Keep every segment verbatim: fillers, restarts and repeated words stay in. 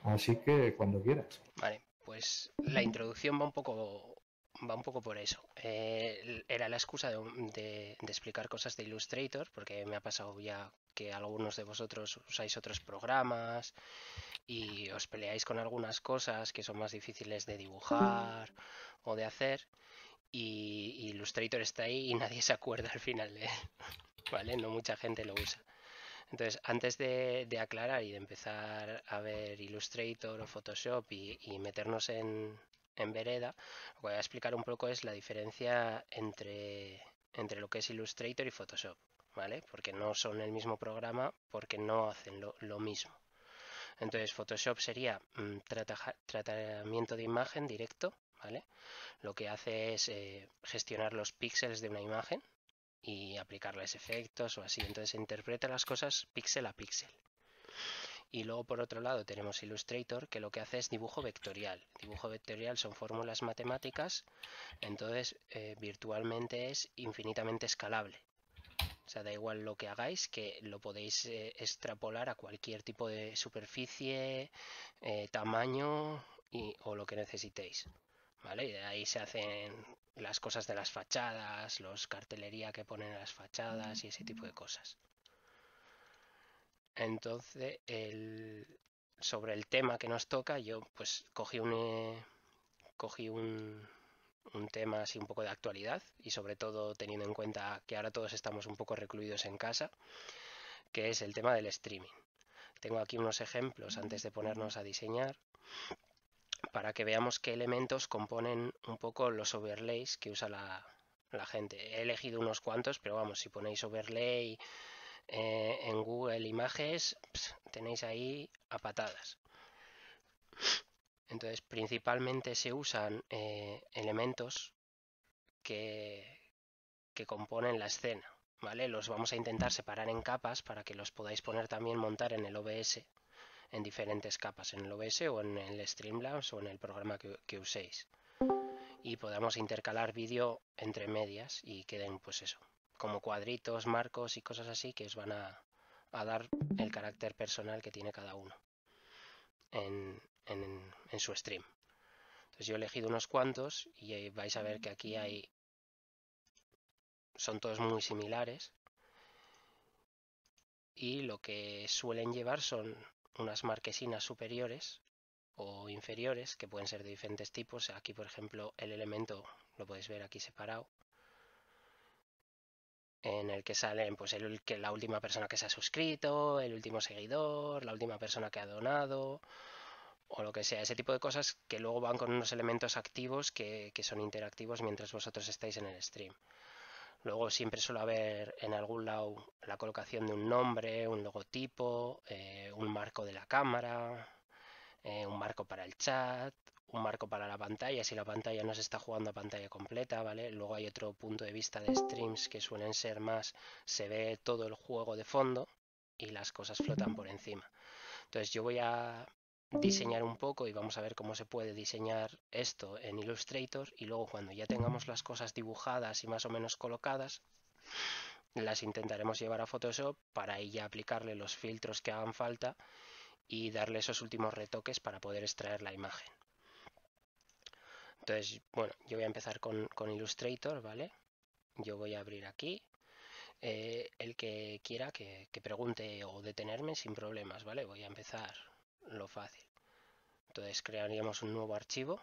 Así que cuando quieras. Vale, pues la introducción va un poco, va un poco por eso. Eh, era la excusa de, de- de explicar cosas de Illustrator, porque me ha pasado ya que algunos de vosotros usáis otros programas y os peleáis con algunas cosas que son más difíciles de dibujar o de hacer, y, y Illustrator está ahí y nadie se acuerda al final de él, ¿vale? No mucha gente lo usa. Entonces, antes de, de aclarar y de empezar a ver Illustrator o Photoshop y, y meternos en, en vereda, lo que voy a explicar un poco es la diferencia entre, entre lo que es Illustrator y Photoshop, ¿vale? Porque no son el mismo programa, porque no hacen lo, lo mismo. Entonces, Photoshop sería mmm, trata, tratamiento de imagen directo, ¿vale? Lo que hace es eh, gestionar los píxeles de una imagen y aplicarles efectos o así. Entonces se interpreta las cosas píxel a píxel. Y luego por otro lado tenemos Illustrator, que lo que hace es dibujo vectorial. Dibujo vectorial son fórmulas matemáticas, entonces eh, virtualmente es infinitamente escalable. O sea, da igual lo que hagáis, que lo podéis eh, extrapolar a cualquier tipo de superficie, eh, tamaño y, o lo que necesitéis. ¿Vale? Y de ahí se hacen las cosas de las fachadas, los cartelería que ponen en las fachadas y ese tipo de cosas. Entonces, el, sobre el tema que nos toca, yo pues cogí un, eh, cogí un, un tema así un poco de actualidad y sobre todo teniendo en cuenta que ahora todos estamos un poco recluidos en casa, que es el tema del streaming. Tengo aquí unos ejemplos antes de ponernos a diseñar para que veamos qué elementos componen un poco los overlays que usa la, la gente. He elegido unos cuantos, pero vamos, si ponéis overlay eh, en Google Images, pss, tenéis ahí a patadas. Entonces, principalmente se usan eh, elementos que, que componen la escena, ¿vale? Los vamos a intentar separar en capas para que los podáis poner también montar en el O B S en diferentes capas, en el O B S o en el Streamlabs o en el programa que, que uséis. Y podamos intercalar vídeo entre medias y queden pues eso, como cuadritos, marcos y cosas así que os van a, a dar el carácter personal que tiene cada uno en, en, en su stream. Entonces yo he elegido unos cuantos y vais a ver que aquí hay, son todos muy similares y lo que suelen llevar son unas marquesinas superiores o inferiores que pueden ser de diferentes tipos. Aquí por ejemplo el elemento lo podéis ver aquí separado, en el que salen pues el, que la última persona que se ha suscrito, el último seguidor, la última persona que ha donado o lo que sea, ese tipo de cosas que luego van con unos elementos activos que, que son interactivos mientras vosotros estáis en el stream. Luego siempre suele haber en algún lado la colocación de un nombre, un logotipo, eh, un marco de la cámara, eh, un marco para el chat, un marco para la pantalla, si la pantalla no se está jugando a pantalla completa, ¿vale? Luego hay otro punto de vista de streams que suelen ser más, se ve todo el juego de fondo y las cosas flotan por encima. Entonces yo voy a diseñar un poco y vamos a ver cómo se puede diseñar esto en Illustrator y luego cuando ya tengamos las cosas dibujadas y más o menos colocadas, las intentaremos llevar a Photoshop para ahí ya aplicarle los filtros que hagan falta y darle esos últimos retoques para poder extraer la imagen. Entonces, bueno, yo voy a empezar con, con Illustrator, ¿vale? Yo voy a abrir aquí. Eh, el que quiera que, que pregunte o detenerme sin problemas, ¿vale? Voy a empezar lo fácil. Entonces crearíamos un nuevo archivo.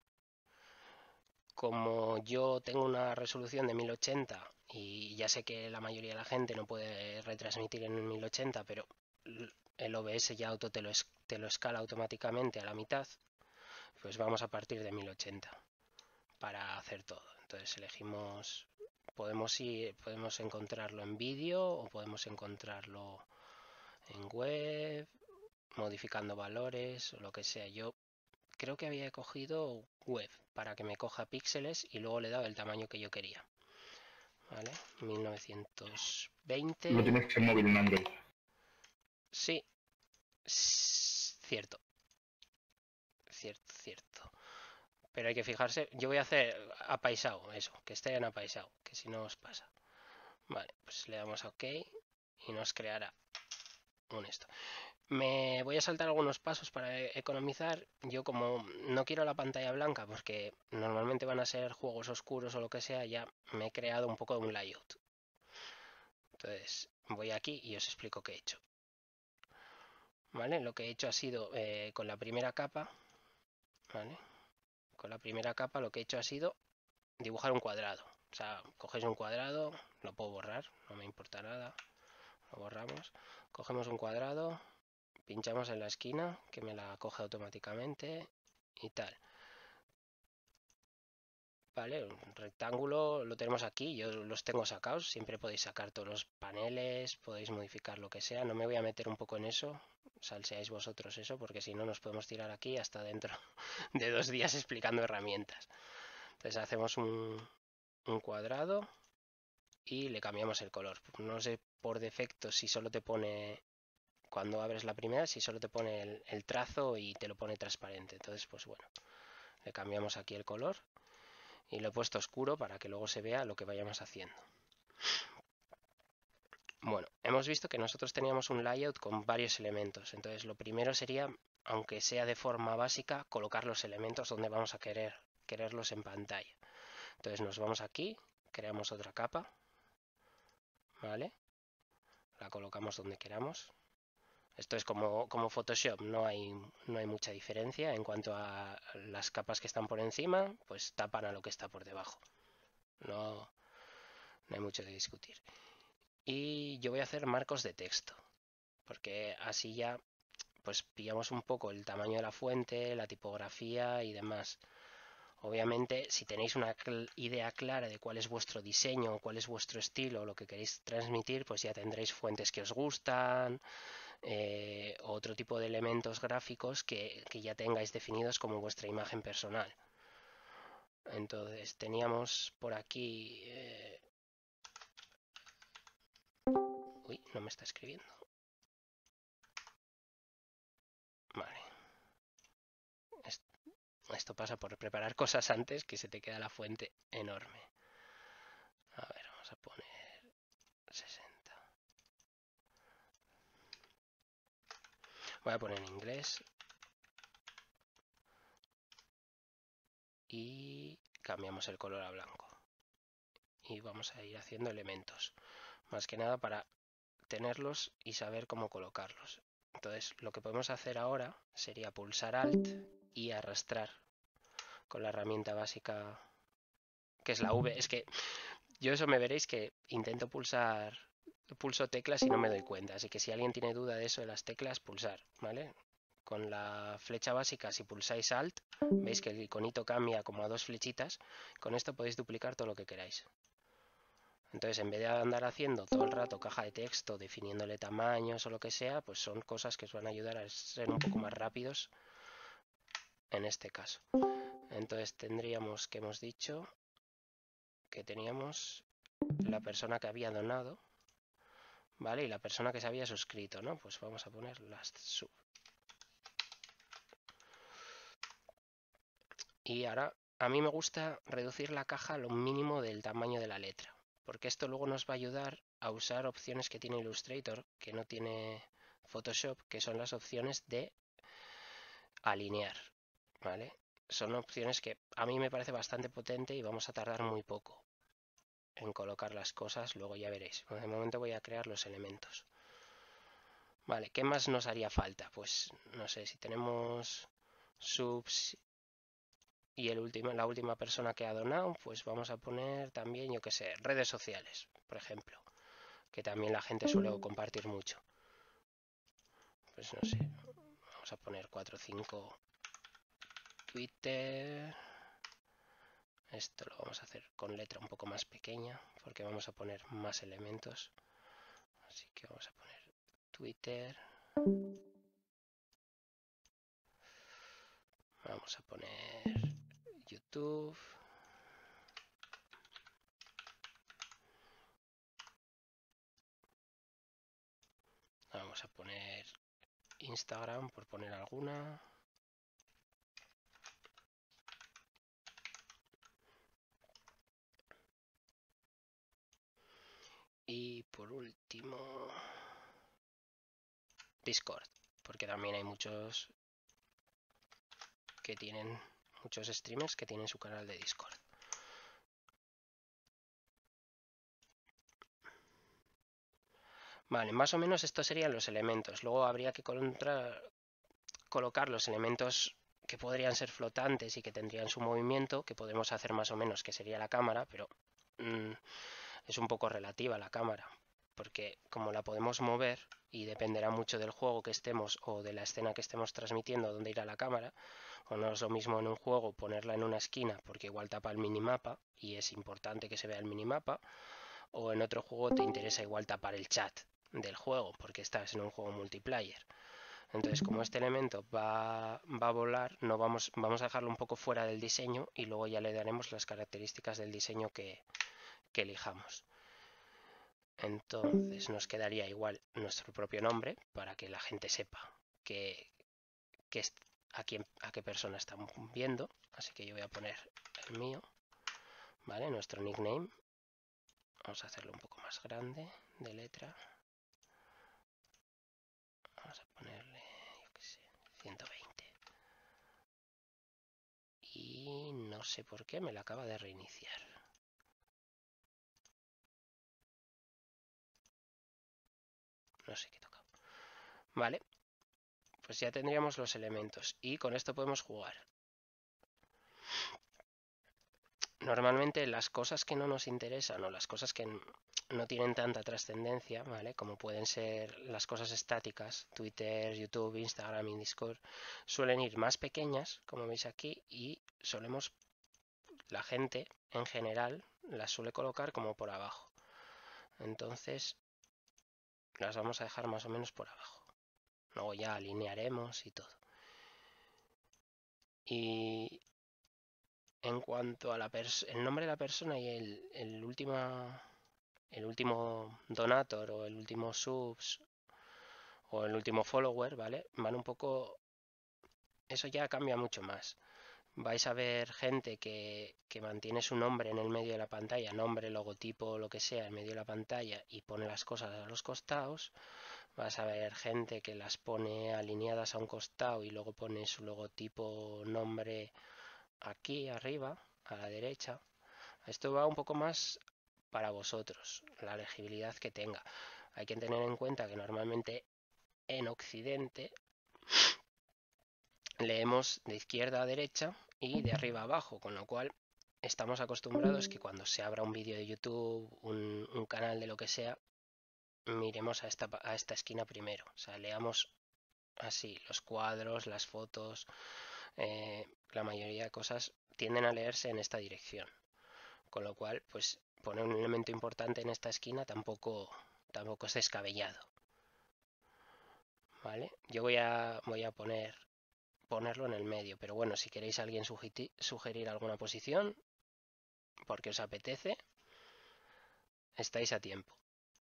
Como yo tengo una resolución de mil ochenta y ya sé que la mayoría de la gente no puede retransmitir en mil ochenta, pero el O B S ya auto te lo, es, te lo escala automáticamente a la mitad, pues vamos a partir de mil ochenta para hacer todo. Entonces elegimos, podemos ir, podemos encontrarlo en vídeo o podemos encontrarlo en web, modificando valores o lo que sea. Yo creo que había cogido web para que me coja píxeles y luego le he dado el tamaño que yo quería. ¿Vale? mil novecientos Lo veinte. tienes en móvil en Android. Sí, cierto, cierto, cierto. Pero hay que fijarse, yo voy a hacer apaisado, eso, que esté en apaisado, que si no os pasa. Vale, pues le damos a OK y nos creará un esto. Me voy a saltar algunos pasos para e- economizar. Yo como no quiero la pantalla blanca porque normalmente van a ser juegos oscuros o lo que sea, ya me he creado un poco de un layout. Entonces voy aquí y os explico qué he hecho. ¿Vale? Lo que he hecho ha sido eh, con la primera capa, ¿vale? Con la primera capa lo que he hecho ha sido dibujar un cuadrado. O sea, cogéis un cuadrado, lo puedo borrar, no me importa nada. Lo borramos. Cogemos un cuadrado, pinchamos en la esquina, que me la coge automáticamente y tal. Vale, un rectángulo lo tenemos aquí, yo los tengo sacados, siempre podéis sacar todos los paneles, podéis modificar lo que sea, no me voy a meter un poco en eso, salseáis vosotros eso, porque si no nos podemos tirar aquí hasta dentro de dos días explicando herramientas. Entonces hacemos un, un cuadrado y le cambiamos el color. No sé por defecto si solo te pone, cuando abres la primera, si solo te pone el, el trazo y te lo pone transparente. Entonces, pues bueno, le cambiamos aquí el color y lo he puesto oscuro para que luego se vea lo que vayamos haciendo. Bueno, hemos visto que nosotros teníamos un layout con varios elementos. Entonces, lo primero sería, aunque sea de forma básica, colocar los elementos donde vamos a querer quererlos en pantalla. Entonces, nos vamos aquí, creamos otra capa, ¿vale? La colocamos donde queramos. Esto es como, como Photoshop, no hay, no hay mucha diferencia en cuanto a las capas que están por encima, pues tapan a lo que está por debajo. No, no hay mucho que discutir. Y yo voy a hacer marcos de texto, porque así ya pues pillamos un poco el tamaño de la fuente, la tipografía y demás. Obviamente, si tenéis una cl- idea clara de cuál es vuestro diseño, cuál es vuestro estilo, lo que queréis transmitir, pues ya tendréis fuentes que os gustan, eh, otro tipo de elementos gráficos que, que ya tengáis definidos como vuestra imagen personal. Entonces teníamos por aquí... Eh... Uy, no me está escribiendo. Vale. Esto pasa por preparar cosas antes que se te queda la fuente enorme. A ver, vamos a poner sesenta. Voy a poner en inglés. Y cambiamos el color a blanco. Y vamos a ir haciendo elementos. Más que nada para tenerlos y saber cómo colocarlos. Entonces, lo que podemos hacer ahora sería pulsar Alt y arrastrar con la herramienta básica que es la V. Es que yo eso me veréis que intento pulsar, pulso teclas y no me doy cuenta. Así que si alguien tiene duda de eso de las teclas, pulsar, ¿vale? Con la flecha básica, si pulsáis Alt, veis que el iconito cambia como a dos flechitas. Con esto podéis duplicar todo lo que queráis. Entonces, en vez de andar haciendo todo el rato caja de texto, definiéndole tamaños o lo que sea, pues son cosas que os van a ayudar a ser un poco más rápidos en este caso. Entonces tendríamos que hemos dicho que teníamos la persona que había donado, ¿vale? Y la persona que se había suscrito, ¿no? Pues vamos a poner last sub. Y ahora, a mí me gusta reducir la caja a lo mínimo del tamaño de la letra, porque esto luego nos va a ayudar a usar opciones que tiene Illustrator, que no tiene Photoshop, que son las opciones de alinear, ¿vale? Son opciones que a mí me parece bastante potente y vamos a tardar muy poco en colocar las cosas, luego ya veréis. De momento voy a crear los elementos. Vale, ¿qué más nos haría falta? Pues no sé, si tenemos subs y el último, la última persona que ha donado, pues vamos a poner también, yo que sé, redes sociales, por ejemplo, que también la gente suele compartir mucho. Pues no sé, vamos a poner cuatro o cinco Twitter. Esto lo vamos a hacer con letra un poco más pequeña, porque vamos a poner más elementos. Así que vamos a poner Twitter. Vamos a poner YouTube. Vamos a poner Instagram, por poner alguna. Y por último, Discord, porque también hay muchos que tienen, muchos streamers que tienen su canal de Discord. Vale, más o menos estos serían los elementos. Luego habría que contra... colocar los elementos que podrían ser flotantes y que tendrían su movimiento, que podemos hacer más o menos, que sería la cámara, pero mmm, es un poco relativa la cámara, porque como la podemos mover y dependerá mucho del juego que estemos o de la escena que estemos transmitiendo dónde irá la cámara, o no es lo mismo en un juego ponerla en una esquina porque igual tapa el minimapa y es importante que se vea el minimapa, o en otro juego te interesa igual tapar el chat del juego porque estás en un juego multiplayer. Entonces, como este elemento va, va a volar, no vamos, vamos a dejarlo un poco fuera del diseño y luego ya le daremos las características del diseño que, que elijamos. Entonces nos quedaría igual nuestro propio nombre para que la gente sepa que, que a, quién, a qué persona estamos viendo. Así que yo voy a poner el mío, ¿vale? Nuestro nickname. Vamos a hacerlo un poco más grande de letra. Vamos a ponerle, yo qué sé, ciento veinte. Y no sé por qué me la acaba de reiniciar. No sé qué toca. Vale, pues ya tendríamos los elementos y con esto podemos jugar. Normalmente las cosas que no nos interesan o las cosas que no tienen tanta trascendencia, ¿vale? Como pueden ser las cosas estáticas, Twitter, YouTube, Instagram y Discord, suelen ir más pequeñas, como veis aquí, y solemos, la gente en general las suele colocar como por abajo. Entonces las vamos a dejar más o menos por abajo. Luego ya alinearemos y todo. Y en cuanto a la el nombre de la persona y el, el, última, el último donator o el último subs o el último follower, ¿vale? Van un poco... Eso ya cambia mucho más. Vais a ver gente que, que mantiene su nombre en el medio de la pantalla, nombre, logotipo, lo que sea, en medio de la pantalla y pone las cosas a los costados. Vas a ver gente que las pone alineadas a un costado y luego pone su logotipo, nombre aquí arriba, a la derecha. Esto va un poco más para vosotros, la legibilidad que tenga. Hay que tener en cuenta que normalmente en Occidente leemos de izquierda a derecha y de arriba a abajo, con lo cual estamos acostumbrados que cuando se abra un vídeo de YouTube, un, un canal de lo que sea, miremos a esta, a esta esquina primero. O sea, leamos así los cuadros, las fotos, eh, la mayoría de cosas tienden a leerse en esta dirección. Con lo cual, pues poner un elemento importante en esta esquina tampoco, tampoco es descabellado. ¿Vale? Yo voy a, voy a poner, ponerlo en el medio, pero bueno, si queréis alguien sugerir, sugerir alguna posición, porque os apetece, estáis a tiempo.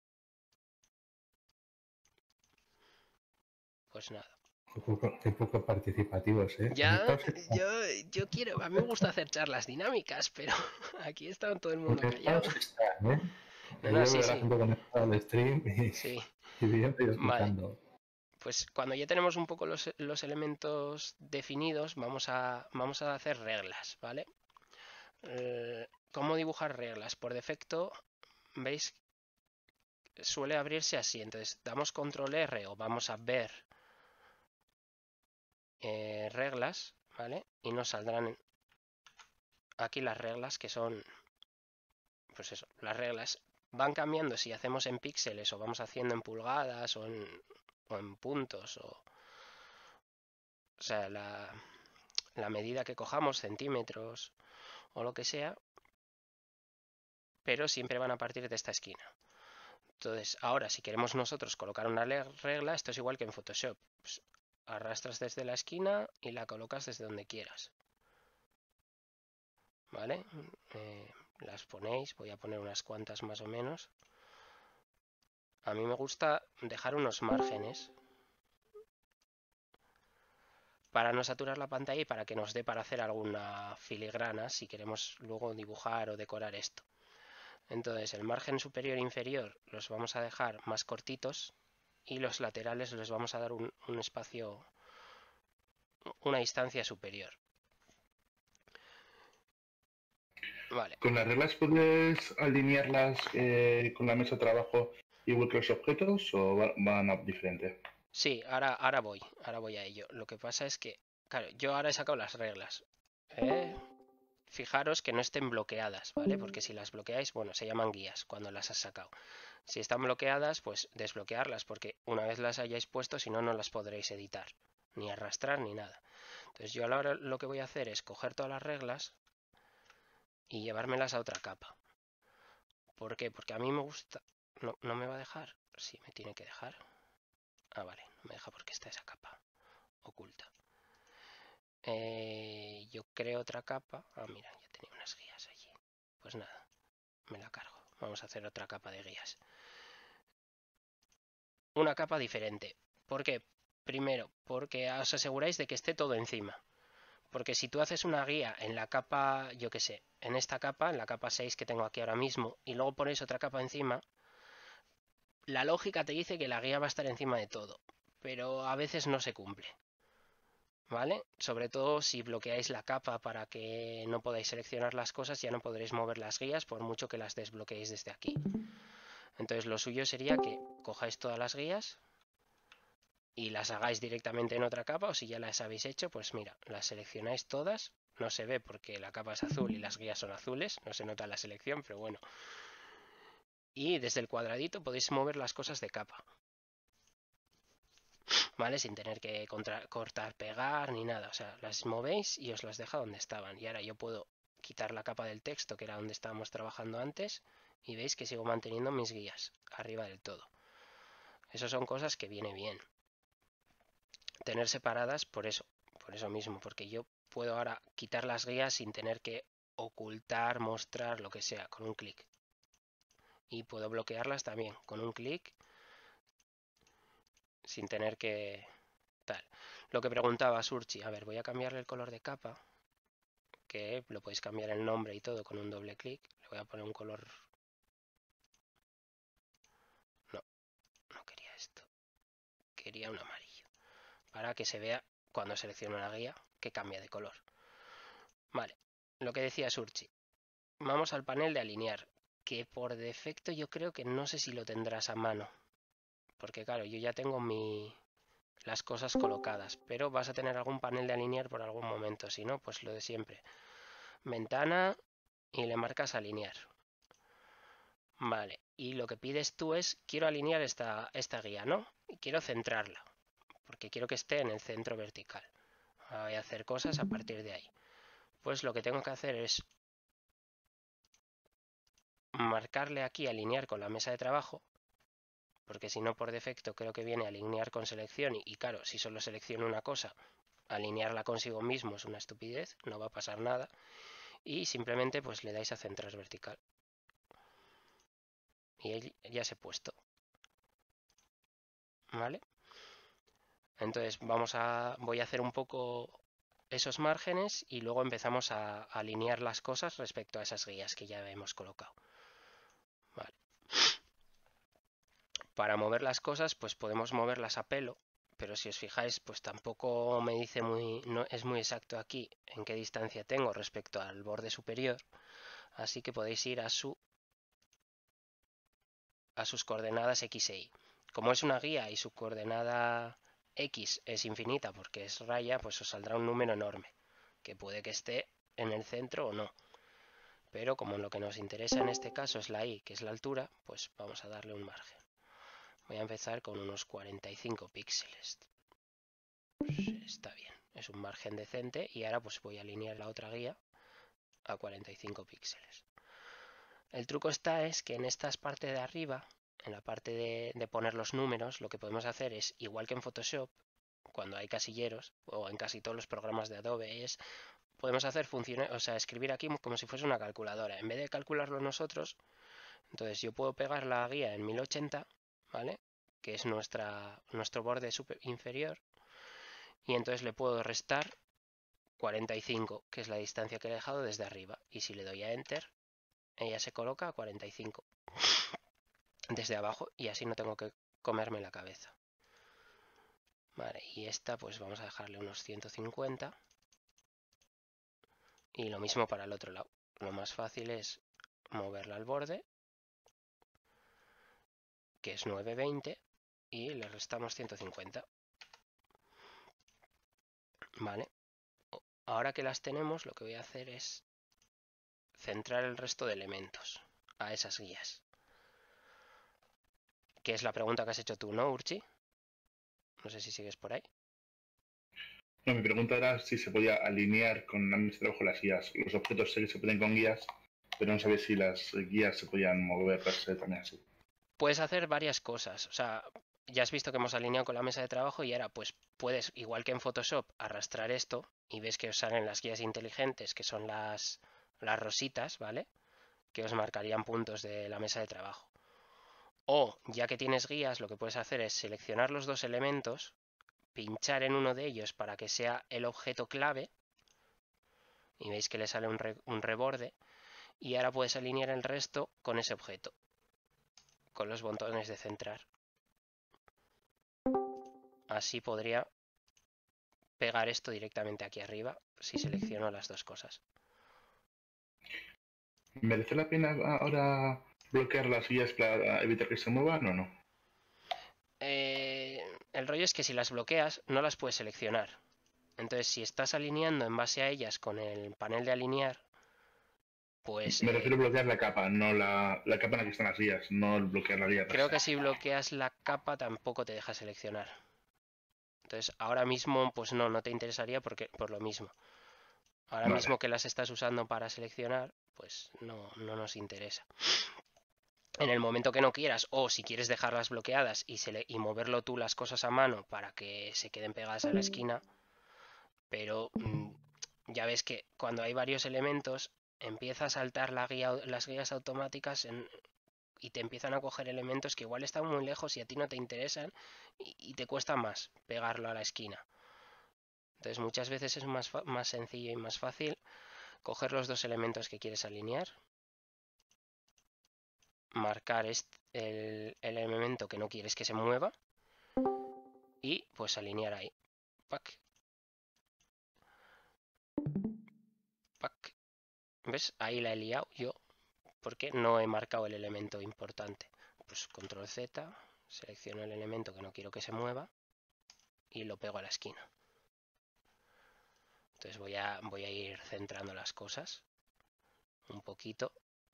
Pues nada. Qué poco, qué poco participativos, ¿eh? Ya, yo, yo quiero, a mí me gusta hacer charlas dinámicas, pero aquí está todo el mundo callado. Están, ¿eh? No, Yo no, veo sí, a la sí. gente conectada al stream y, Sí. y viendo y Vale. escuchando. Pues cuando ya tenemos un poco los, los elementos definidos, vamos a, vamos a hacer reglas, ¿vale? Eh, ¿Cómo dibujar reglas? Por defecto, veis, suele abrirse así. Entonces, damos control R o vamos a ver eh, reglas, ¿vale? Y nos saldrán aquí las reglas que son, pues eso, las reglas van cambiando si hacemos en píxeles o vamos haciendo en pulgadas o en, o en puntos o... O sea, la, la medida que cojamos, centímetros o lo que sea, pero siempre van a partir de esta esquina. Entonces, ahora si queremos nosotros colocar una regla, esto es igual que en Photoshop. Pues, arrastras desde la esquina y la colocas desde donde quieras. ¿Vale? Eh, las ponéis, voy a poner unas cuantas más o menos. A mí me gusta dejar unos márgenes para no saturar la pantalla y para que nos dé para hacer alguna filigrana si queremos luego dibujar o decorar esto. Entonces el margen superior e inferior los vamos a dejar más cortitos y los laterales les vamos a dar un, un espacio, una distancia superior. Vale. ¿Con las reglas puedes alinearlas eh, con la mesa de trabajo igual que los objetos o va- van a diferente? Sí, ahora, ahora voy, ahora voy a ello. Lo que pasa es que, claro, yo ahora he sacado las reglas. ¿eh? Fijaros que no estén bloqueadas, ¿vale? Porque si las bloqueáis, bueno, se llaman guías cuando las has sacado. Si están bloqueadas, pues desbloquearlas, porque una vez las hayáis puesto, si no, no las podréis editar, ni arrastrar, ni nada. Entonces yo ahora lo que voy a hacer es coger todas las reglas y llevármelas a otra capa. ¿Por qué? Porque a mí me gusta... No, no me va a dejar. Sí, me tiene que dejar. Ah, vale, no me deja porque está esa capa oculta. Eh, yo creo otra capa. Ah, mira, ya tenía unas guías allí. Pues nada, me la cargo. Vamos a hacer otra capa de guías. Una capa diferente. ¿Por qué? Primero, porque os aseguráis de que esté todo encima. Porque si tú haces una guía en la capa, yo qué sé, en esta capa, en la capa seis que tengo aquí ahora mismo, y luego pones otra capa encima, la lógica te dice que la guía va a estar encima de todo, pero a veces no se cumple. ¿Vale? Sobre todo si bloqueáis la capa para que no podáis seleccionar las cosas, ya no podréis mover las guías por mucho que las desbloqueéis desde aquí. Entonces lo suyo sería que cojáis todas las guías y las hagáis directamente en otra capa, o si ya las habéis hecho, pues mira, las seleccionáis todas. No se ve porque la capa es azul y las guías son azules, no se nota la selección, pero bueno. Y desde el cuadradito podéis mover las cosas de capa. ¿Vale? Sin tener que contra, cortar, pegar ni nada. O sea, las movéis y os las deja donde estaban. Y ahora yo puedo quitar la capa del texto, que era donde estábamos trabajando antes, y veis que sigo manteniendo mis guías arriba del todo. Esas son cosas que viene bien tener separadas por eso, por eso mismo, porque yo puedo ahora quitar las guías sin tener que ocultar, mostrar, lo que sea, con un clic. Y puedo bloquearlas también con un clic sin tener que... tal. Lo que preguntaba Surchi, a ver, voy a cambiarle el color de capa, que lo podéis cambiar el nombre y todo con un doble clic. Le voy a poner un color... No, no quería esto. Quería un amarillo. Para que se vea cuando selecciono la guía que cambia de color. Vale, lo que decía Surchi. Vamos al panel de alinear, que por defecto yo creo que no sé si lo tendrás a mano. Porque claro, yo ya tengo mi... las cosas colocadas, pero vas a tener algún panel de alinear por algún momento. Si no, pues lo de siempre. Ventana y le marcas alinear. Vale, y lo que pides tú es, quiero alinear esta, esta guía, ¿no? Y quiero centrarla, porque quiero que esté en el centro vertical. Voy a hacer cosas a partir de ahí. Pues lo que tengo que hacer es marcarle aquí alinear con la mesa de trabajo, porque si no por defecto creo que viene alinear con selección y, y claro, si solo selecciono una cosa, alinearla consigo mismo es una estupidez, no va a pasar nada. Y simplemente pues le dais a centrar vertical. Y ya se ha puesto. ¿Vale? Entonces vamos a, voy a hacer un poco esos márgenes y luego empezamos a, a alinear las cosas respecto a esas guías que ya hemos colocado. Vale. Para mover las cosas pues podemos moverlas a pelo, pero si os fijáis pues tampoco me dice muy, no es muy exacto aquí en qué distancia tengo respecto al borde superior, así que podéis ir a su a sus coordenadas X e Y. Como es una guía y su coordenada X es infinita porque es raya, pues os saldrá un número enorme, que puede que esté en el centro o no. Pero como lo que nos interesa en este caso es la Y, que es la altura, pues vamos a darle un margen. Voy a empezar con unos cuarenta y cinco píxeles. Pues está bien, es un margen decente y ahora pues voy a alinear la otra guía a cuarenta y cinco píxeles. El truco está es que en esta parte de arriba, en la parte de, de poner los números, lo que podemos hacer es, igual que en Photoshop, cuando hay casilleros, o en casi todos los programas de Adobe, es podemos hacer funciones, o sea, escribir aquí como si fuese una calculadora. En vez de calcularlo nosotros, entonces yo puedo pegar la guía en mil ochenta, ¿vale? Que es nuestra, nuestro borde super inferior, y entonces le puedo restar cuarenta y cinco, que es la distancia que he dejado desde arriba. Y si le doy a Enter, ella se coloca a cuarenta y cinco desde abajo y así no tengo que comerme la cabeza. Vale, y esta pues vamos a dejarle unos ciento cincuenta. Y lo mismo para el otro lado. Lo más fácil es moverla al borde, que es nueve veinte, y le restamos ciento cincuenta. Vale. Ahora que las tenemos, lo que voy a hacer es centrar el resto de elementos a esas guías. Que es la pregunta que has hecho tú, ¿no, Urchi? No sé si sigues por ahí. No, mi pregunta era si se podía alinear con la mesa de trabajo las guías. Los objetos sé que se pueden con guías, pero no sabía si las guías se podían mover también así. Puedes hacer varias cosas. O sea, ya has visto que hemos alineado con la mesa de trabajo y ahora pues puedes, igual que en Photoshop, arrastrar esto y ves que os salen las guías inteligentes, que son las, las rositas, ¿vale? Que os marcarían puntos de la mesa de trabajo. O, ya que tienes guías, lo que puedes hacer es seleccionar los dos elementos, pinchar en uno de ellos para que sea el objeto clave, y veis que le sale un, re, un reborde, y ahora puedes alinear el resto con ese objeto, con los botones de centrar. Así podría pegar esto directamente aquí arriba, si selecciono las dos cosas. ¿Merece la pena ahora bloquear las guías para evitar que se muevan o no? Eh, el rollo es que si las bloqueas no las puedes seleccionar. Entonces si estás alineando en base a ellas con el panel de alinear, pues... Me eh, refiero a bloquear la capa, no la, la capa en la que están las guías, no bloquear la guía. Creo que si bloqueas la capa tampoco te deja seleccionar. Entonces ahora mismo pues no, no te interesaría porque por lo mismo. Ahora Vale. mismo que las estás usando para seleccionar, pues no, no nos interesa. En el momento que no quieras, o si quieres dejarlas bloqueadas y, se le, y moverlo tú las cosas a mano para que se queden pegadas a la esquina, pero mmm, ya ves que cuando hay varios elementos empieza a saltar la guía, las guías automáticas en, y te empiezan a coger elementos que igual están muy lejos y a ti no te interesan y, y te cuesta más pegarlo a la esquina. Entonces muchas veces es más, más sencillo y más fácil coger los dos elementos que quieres alinear, marcar este, el, el elemento que no quieres que se mueva y pues alinear ahí. Pac. Pac. ¿Ves? Ahí la he liado yo porque no he marcado el elemento importante. Pues control Z, selecciono el elemento que no quiero que se mueva y lo pego a la esquina. Entonces voy a, voy a ir centrando las cosas un poquito.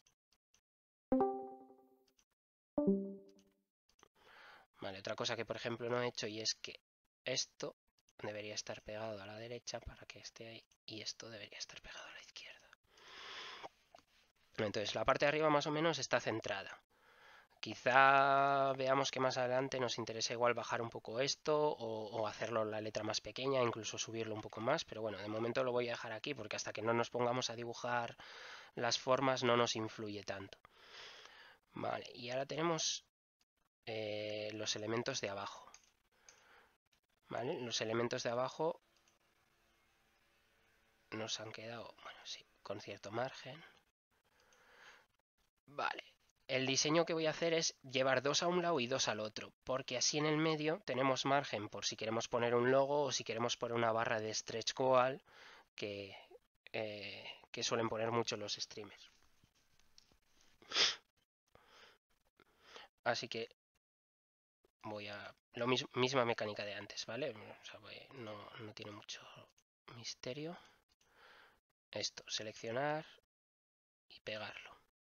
Vale, otra cosa que por ejemplo no he hecho y es que esto debería estar pegado a la derecha para que esté ahí y esto debería estar pegado a la izquierda. Entonces la parte de arriba más o menos está centrada. Quizá veamos que más adelante nos interesa igual bajar un poco esto o, o hacerlo la letra más pequeña, incluso subirlo un poco más, pero bueno, de momento lo voy a dejar aquí porque hasta que no nos pongamos a dibujar las formas no nos influye tanto. Vale, y ahora tenemos eh, los elementos de abajo. Vale, los elementos de abajo nos han quedado, bueno, sí, con cierto margen. Vale. El diseño que voy a hacer es llevar dos a un lado y dos al otro, porque así en el medio tenemos margen por si queremos poner un logo o si queremos poner una barra de stretch goal que, eh, que suelen poner mucho los streamers. Así que voy a... Lo mismo, misma mecánica de antes, ¿vale? O sea, voy, no, no tiene mucho misterio. Esto, seleccionar y pegarlo.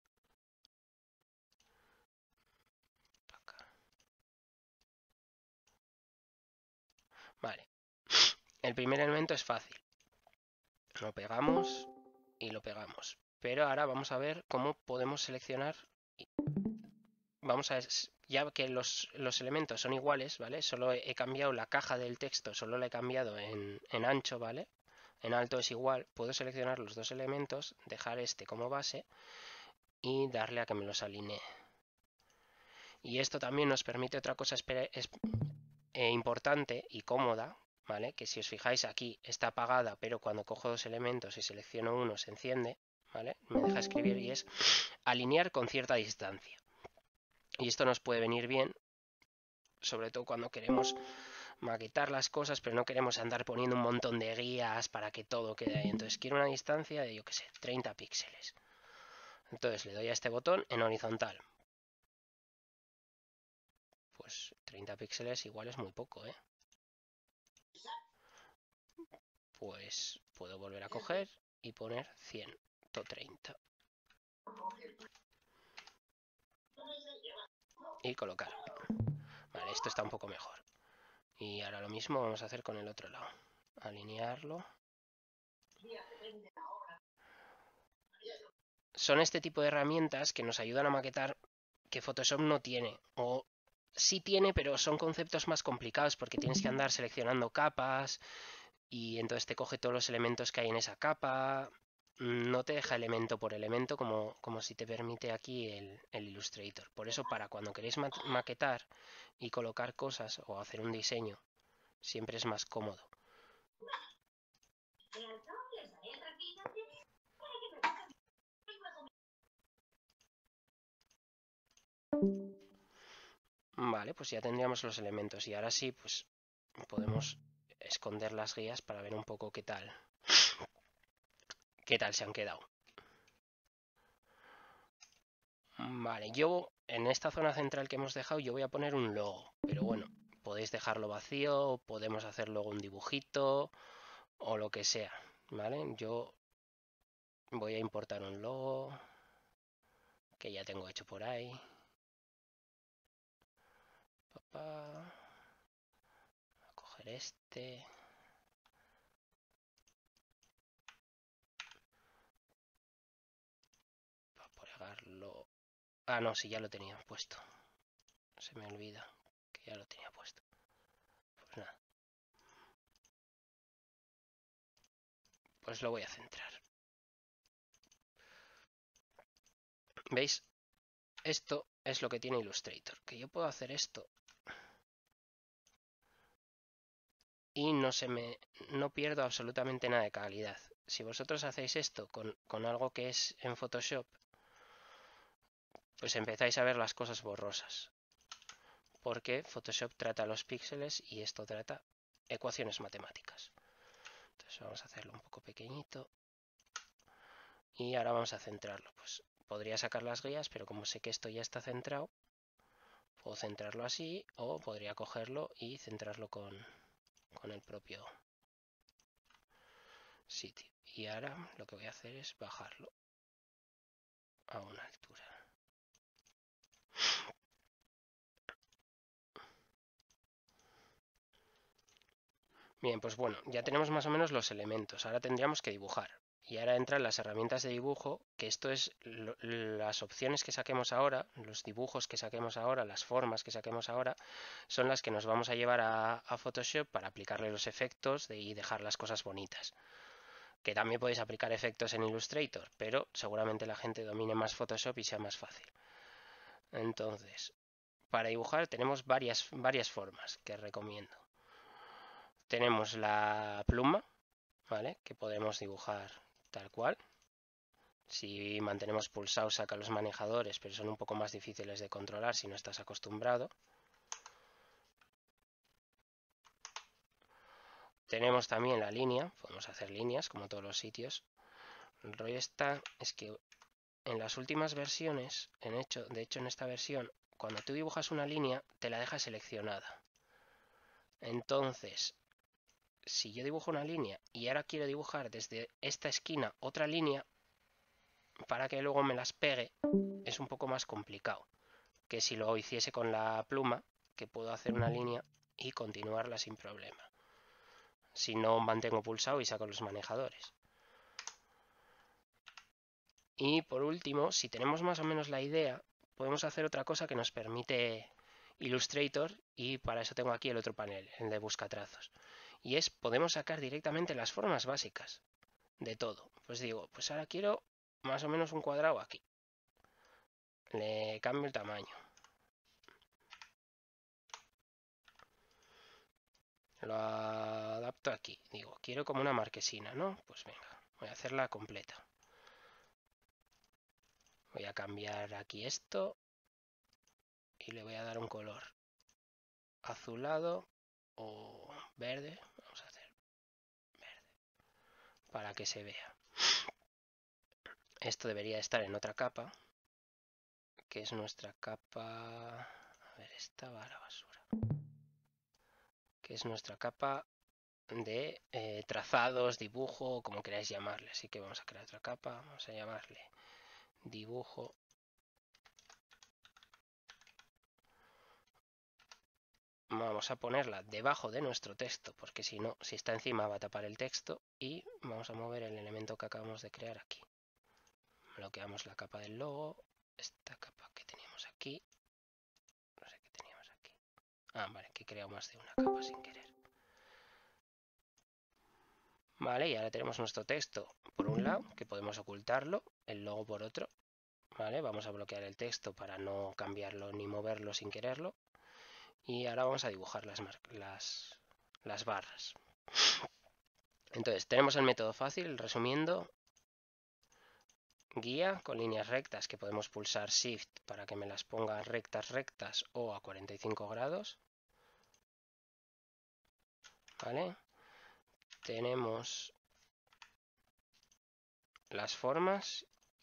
Vale, el primer elemento es fácil. Lo pegamos y lo pegamos. Pero ahora vamos a ver cómo podemos seleccionar. Vamos a ver, ya que los, los elementos son iguales, ¿vale? Solo he, he cambiado la caja del texto, solo la he cambiado en, en ancho, ¿vale? En alto es igual. Puedo seleccionar los dos elementos, dejar este como base y darle a que me los alinee. Y esto también nos permite otra cosa es, eh, importante y cómoda, ¿vale? Que si os fijáis aquí está apagada, pero cuando cojo dos elementos y selecciono uno se enciende, ¿vale? Me deja escribir y es alinear con cierta distancia. Y esto nos puede venir bien sobre todo cuando queremos maquetar las cosas, pero no queremos andar poniendo un montón de guías para que todo quede ahí. Entonces quiero una distancia de, yo qué sé, treinta píxeles. Entonces le doy a este botón en horizontal. Pues treinta píxeles igual es muy poco, ¿eh? Pues puedo volver a coger y poner ciento treinta. Y colocar. Vale, esto está un poco mejor. Y ahora lo mismo vamos a hacer con el otro lado. Alinearlo. Son este tipo de herramientas que nos ayudan a maquetar que Photoshop no tiene. O sí tiene, pero son conceptos más complicados porque tienes que andar seleccionando capas y entonces te coge todos los elementos que hay en esa capa. No te deja elemento por elemento como, como si te permite aquí el, el Illustrator. Por eso para cuando queréis ma maquetar y colocar cosas o hacer un diseño, siempre es más cómodo. Vale, pues ya tendríamos los elementos y ahora sí, pues podemos esconder las guías para ver un poco qué tal, qué tal se han quedado. Vale, yo en esta zona central que hemos dejado yo voy a poner un logo, pero bueno, podéis dejarlo vacío, podemos hacer luego un dibujito o lo que sea, ¿vale? Yo voy a importar un logo que ya tengo hecho por ahí. Papá. A coger este. Para pegarlo. Ah, no, si ya lo tenía puesto. Se me olvida que ya lo tenía puesto. Pues nada. Pues lo voy a centrar. ¿Veis? Esto es lo que tiene Illustrator. Que yo puedo hacer esto. Y no se me. No pierdo absolutamente nada de calidad. Si vosotros hacéis esto con, con algo que es en Photoshop, pues empezáis a ver las cosas borrosas. Porque Photoshop trata los píxeles y esto trata ecuaciones matemáticas. Entonces vamos a hacerlo un poco pequeñito. Y ahora vamos a centrarlo. Pues podría sacar las guías, pero como sé que esto ya está centrado, puedo centrarlo así o podría cogerlo y centrarlo con, con el propio sitio. Y ahora lo que voy a hacer es bajarlo a una altura. Bien, pues bueno, ya tenemos más o menos los elementos. Ahora tendríamos que dibujar. Y ahora entran las herramientas de dibujo, que esto es lo, las opciones que saquemos ahora, los dibujos que saquemos ahora, las formas que saquemos ahora, son las que nos vamos a llevar a, a Photoshop para aplicarle los efectos de, y dejar las cosas bonitas. Que también podéis aplicar efectos en Illustrator, pero seguramente la gente domine más Photoshop y sea más fácil. Entonces, para dibujar tenemos varias, varias formas que recomiendo. Tenemos la pluma, ¿vale? Que podemos dibujar tal cual. Si mantenemos pulsado saca los manejadores, pero son un poco más difíciles de controlar si no estás acostumbrado. Tenemos también la línea, podemos hacer líneas como todos los sitios. El rollo está es que en las últimas versiones, en hecho, de hecho en esta versión, cuando tú dibujas una línea te la deja seleccionada. Entonces, si yo dibujo una línea y ahora quiero dibujar desde esta esquina otra línea, para que luego me las pegue, es un poco más complicado que si lo hiciese con la pluma, que puedo hacer una línea y continuarla sin problema. Si no mantengo pulsado y saco los manejadores. Y por último, si tenemos más o menos la idea, podemos hacer otra cosa que nos permite Illustrator, y para eso tengo aquí el otro panel, el de buscatrazos. Y es, podemos sacar directamente las formas básicas de todo. Pues digo, pues ahora quiero más o menos un cuadrado aquí. Le cambio el tamaño. Lo adapto aquí. Digo, quiero como una marquesina, ¿no? Pues venga, voy a hacerla completa. Voy a cambiar aquí esto y le voy a dar un color azulado o verde. Vamos a hacer verde para que se vea. Esto debería estar en otra capa, que es nuestra capa... A ver, esta va a la basura. Que es nuestra capa de eh, trazados, dibujo, como queráis llamarle. Así que vamos a crear otra capa, vamos a llamarle dibujo. Vamos a ponerla debajo de nuestro texto, porque si no, si está encima va a tapar el texto. Y vamos a mover el elemento que acabamos de crear aquí. Bloqueamos la capa del logo, esta capa que teníamos aquí. No sé qué teníamos aquí. Ah, vale, que he creado más de una capa sin querer. Vale, y ahora tenemos nuestro texto por un lado, que podemos ocultarlo, el logo por otro. Vale, vamos a bloquear el texto para no cambiarlo ni moverlo sin quererlo. Y ahora vamos a dibujar las, las, las barras. Entonces, tenemos el método fácil, resumiendo. Guía con líneas rectas que podemos pulsar Shift para que me las ponga rectas rectas o a cuarenta y cinco grados. Vale. Tenemos las formas,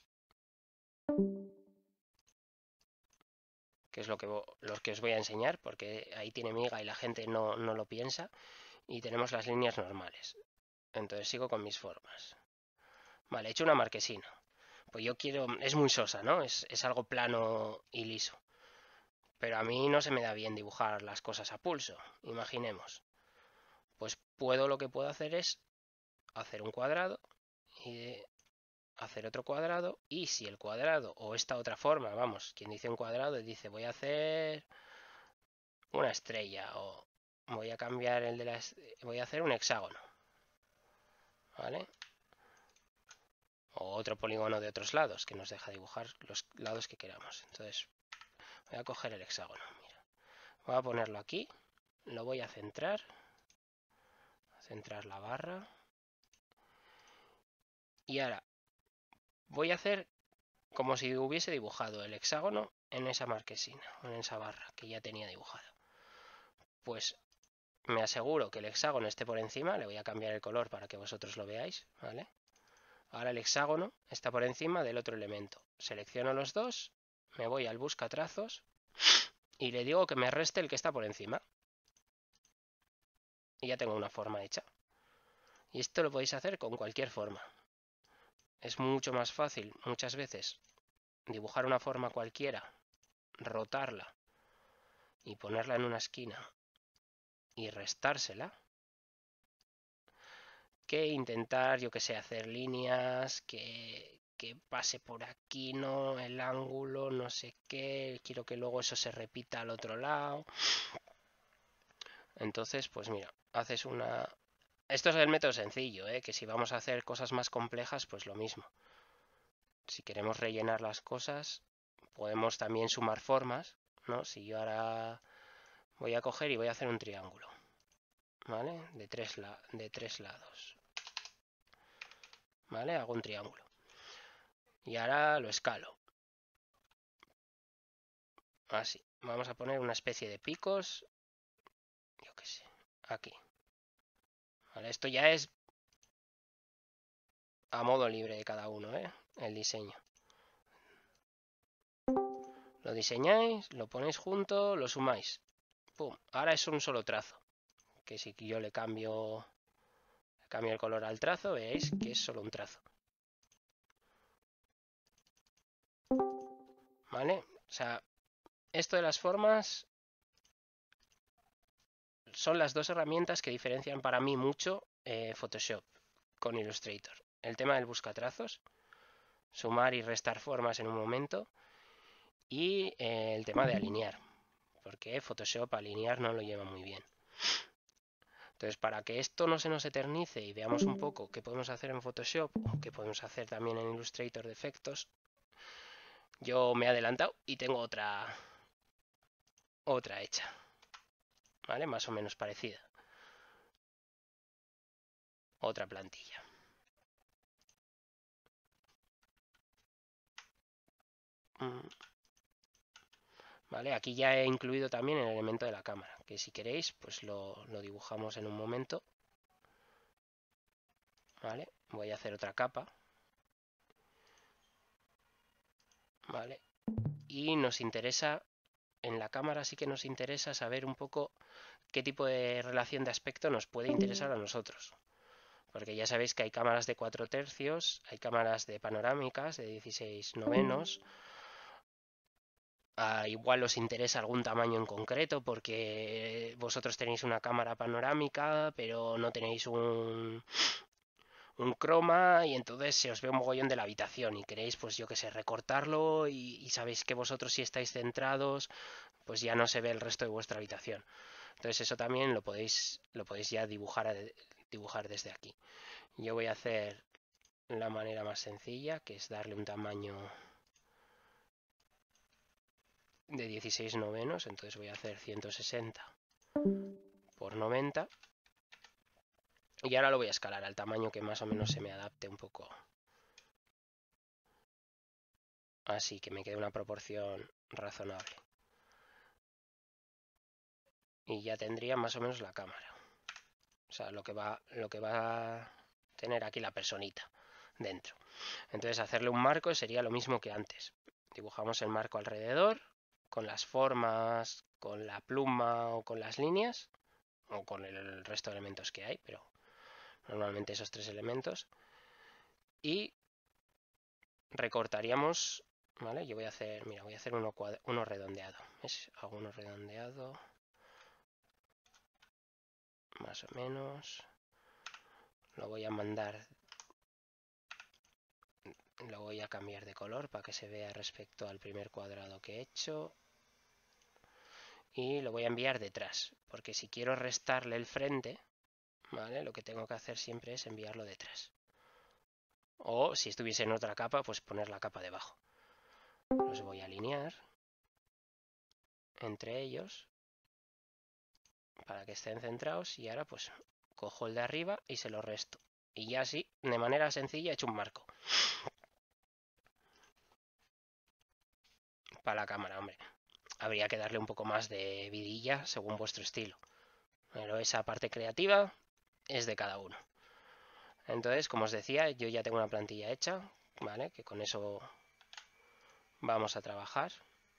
que es lo que, lo que os voy a enseñar, porque ahí tiene miga y la gente no, no lo piensa. Y tenemos las líneas normales. Entonces sigo con mis formas. Vale, he hecho una marquesina. Pues yo quiero... Es muy sosa, ¿no? Es, es algo plano y liso. Pero a mí no se me da bien dibujar las cosas a pulso. Imaginemos. Pues puedo, lo que puedo hacer es hacer un cuadrado y hacer otro cuadrado. Y si el cuadrado o esta otra forma, vamos, quien dice un cuadrado dice voy a hacer una estrella o voy a cambiar el de la... voy a hacer un hexágono. ¿Vale? O otro polígono de otros lados que nos deja dibujar los lados que queramos. Entonces voy a coger el hexágono. Mira, voy a ponerlo aquí, lo voy a centrar, centrar la barra. Y ahora voy a hacer como si hubiese dibujado el hexágono en esa marquesina, en esa barra que ya tenía dibujada. Pues me aseguro que el hexágono esté por encima, le voy a cambiar el color para que vosotros lo veáis, ¿vale? Ahora el hexágono está por encima del otro elemento. Selecciono los dos, me voy al busca trazos y le digo que me reste el que está por encima. Y ya tengo una forma hecha. Y esto lo podéis hacer con cualquier forma. Es mucho más fácil, muchas veces, dibujar una forma cualquiera, rotarla y ponerla en una esquina y restársela, que intentar, yo que sé, hacer líneas, que, que pase por aquí, no, el ángulo, no sé qué, quiero que luego eso se repita al otro lado. Entonces, pues mira, haces una... Esto es el método sencillo, ¿eh? Que si vamos a hacer cosas más complejas, pues lo mismo. Si queremos rellenar las cosas, podemos también sumar formas, ¿no? Si yo ahora voy a coger y voy a hacer un triángulo, ¿vale? De tres, la... de tres lados. ¿Vale? Hago un triángulo. Y ahora lo escalo. Así. Vamos a poner una especie de picos. Yo qué sé. Aquí. Vale, esto ya es a modo libre de cada uno, ¿eh? El diseño. Lo diseñáis, lo ponéis junto, lo sumáis. ¡Pum! Ahora es un solo trazo. Que si yo le cambio, le cambio el color al trazo, veréis que es solo un trazo. ¿Vale? O sea, esto de las formas son las dos herramientas que diferencian para mí mucho eh, Photoshop con Illustrator. El tema del buscatrazos, sumar y restar formas en un momento, y eh, el tema de alinear, porque Photoshop alinear no lo lleva muy bien. Entonces, para que esto no se nos eternice y veamos un poco qué podemos hacer en Photoshop o qué podemos hacer también en Illustrator de efectos, yo me he adelantado y tengo otra otra hecha, ¿vale? Más o menos parecida. Otra plantilla. ¿Vale? Aquí ya he incluido también el elemento de la cámara, que si queréis, pues lo, lo dibujamos en un momento. ¿Vale? Voy a hacer otra capa. ¿Vale? Y nos interesa, en la cámara sí que nos interesa saber un poco qué tipo de relación de aspecto nos puede interesar a nosotros. Porque ya sabéis que hay cámaras de cuatro tercios, hay cámaras de panorámicas de dieciséis novenos. Uh, igual os interesa algún tamaño en concreto porque vosotros tenéis una cámara panorámica pero no tenéis un, un croma y entonces se os ve un mogollón de la habitación y queréis, pues yo que sé, recortarlo y, y sabéis que vosotros si estáis centrados pues ya no se ve el resto de vuestra habitación. Entonces eso también lo podéis, lo podéis ya dibujar, dibujar desde aquí. Yo voy a hacer la manera más sencilla, que es darle un tamaño de dieciséis novenos, entonces voy a hacer ciento sesenta por noventa y ahora lo voy a escalar al tamaño que más o menos se me adapte un poco, así que me quede una proporción razonable y ya tendría más o menos la cámara, o sea, lo que va, lo que va a tener aquí la personita dentro. Entonces hacerle un marco sería lo mismo que antes, dibujamos el marco alrededor con las formas, con la pluma o con las líneas o con el resto de elementos que hay, pero normalmente esos tres elementos, y recortaríamos, ¿vale? Yo voy a hacer, mira, voy a hacer uno, uno redondeado, ¿ves? Hago uno redondeado, más o menos, lo voy a mandar, lo voy a cambiar de color para que se vea respecto al primer cuadrado que he hecho, y lo voy a enviar detrás, porque si quiero restarle el frente, ¿vale? Lo que tengo que hacer siempre es enviarlo detrás. O si estuviese en otra capa, pues poner la capa debajo. Los voy a alinear entre ellos para que estén centrados y ahora pues cojo el de arriba y se lo resto. Y ya así, de manera sencilla, he hecho un marco. Para la cámara, hombre. Habría que darle un poco más de vidilla según vuestro estilo. Pero esa parte creativa es de cada uno. Entonces, como os decía, yo ya tengo una plantilla hecha, ¿vale? Que con eso vamos a trabajar.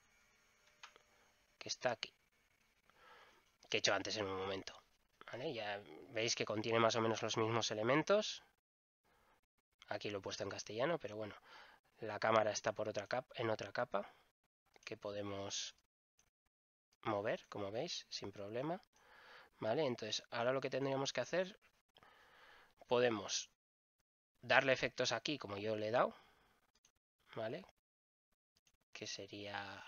Que está aquí. Que he hecho antes en un momento. ¿Vale? Ya veis que contiene más o menos los mismos elementos. Aquí lo he puesto en castellano, pero bueno. La cámara está por otra capa, en otra capa. Que podemos mover, como veis, sin problema. ¿Vale? Entonces, ahora lo que tendríamos que hacer, podemos darle efectos aquí, como yo le he dado, ¿vale? Que sería,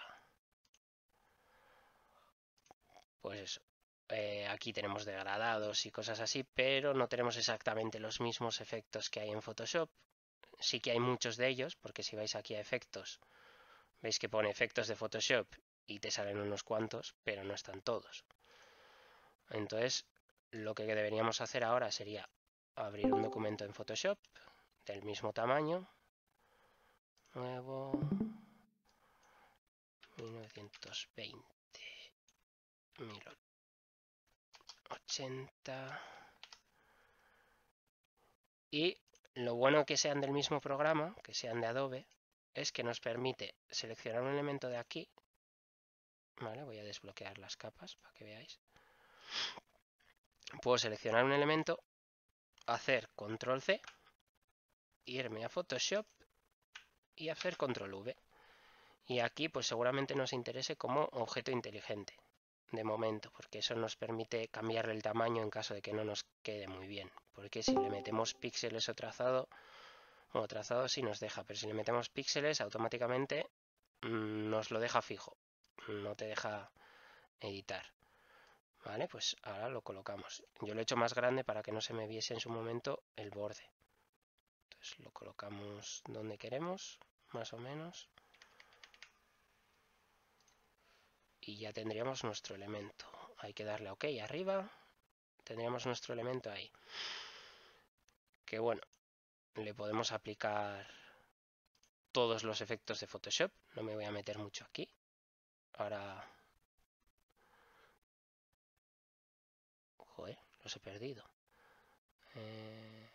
pues eso. Eh, aquí tenemos degradados y cosas así, pero no tenemos exactamente los mismos efectos que hay en Photoshop. Sí que hay muchos de ellos, porque si vais aquí a efectos, veis que pone efectos de Photoshop y te salen unos cuantos, pero no están todos. Entonces, lo que deberíamos hacer ahora sería abrir un documento en Photoshop del mismo tamaño, nuevo, mil novecientos veinte, mil ochenta, y lo bueno que sean del mismo programa, que sean de Adobe, es que nos permite seleccionar un elemento de aquí, ¿vale? Voy a desbloquear las capas para que veáis. Puedo seleccionar un elemento, hacer control ce, irme a Photoshop y hacer control ve. Y aquí pues seguramente nos interese como objeto inteligente, de momento, porque eso nos permite cambiarle el tamaño en caso de que no nos quede muy bien. Porque si le metemos píxeles o trazado, o trazado sí nos deja, pero si le metemos píxeles automáticamente mmm, nos lo deja fijo, no te deja editar. Vale, pues ahora lo colocamos. Yo lo he hecho más grande para que no se me viese en su momento el borde. Entonces lo colocamos donde queremos, más o menos. Y ya tendríamos nuestro elemento. Hay que darle a OK arriba. Tendríamos nuestro elemento ahí. Que bueno, le podemos aplicar todos los efectos de Photoshop. No me voy a meter mucho aquí. ahora... Joder, los he perdido. Eh...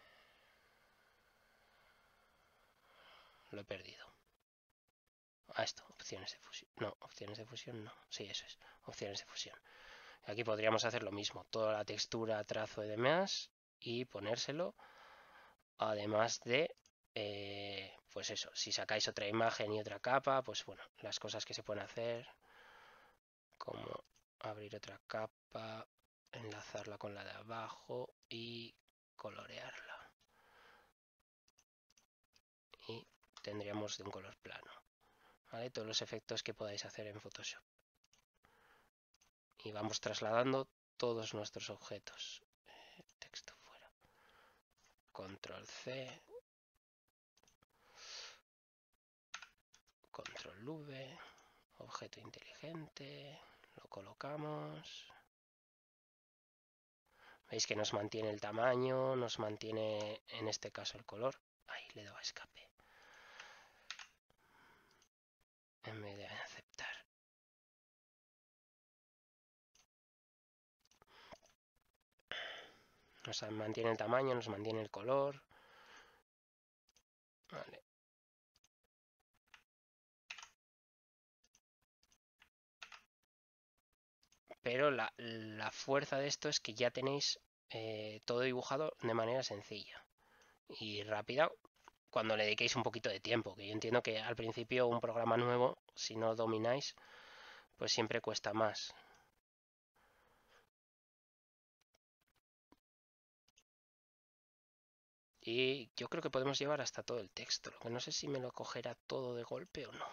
Lo he perdido. Ah, esto, opciones de fusión. No, opciones de fusión no. Sí, eso es, opciones de fusión. Aquí podríamos hacer lo mismo. Toda la textura, trazo y demás. Y ponérselo. Además de... Eh, pues eso, si sacáis otra imagen y otra capa, pues bueno, las cosas que se pueden hacer. Como abrir otra capa, enlazarla con la de abajo y colorearla. Y tendríamos de un color plano, ¿vale? Todos los efectos que podáis hacer en Photoshop. Y vamos trasladando todos nuestros objetos. Eh, texto fuera. Control C. Control V. Objeto inteligente. Lo colocamos. Veis que nos mantiene el tamaño, nos mantiene en este caso el color. Ahí le he dado a escape. En vez de aceptar. Nos mantiene el tamaño, nos mantiene el color. Vale. Pero la, la fuerza de esto es que ya tenéis eh, todo dibujado de manera sencilla y rápida cuando le dediquéis un poquito de tiempo, que yo entiendo que al principio un programa nuevo, si no domináis, pues siempre cuesta más. Y yo creo que podemos llevar hasta todo el texto, lo que no sé si me lo cogerá todo de golpe o no.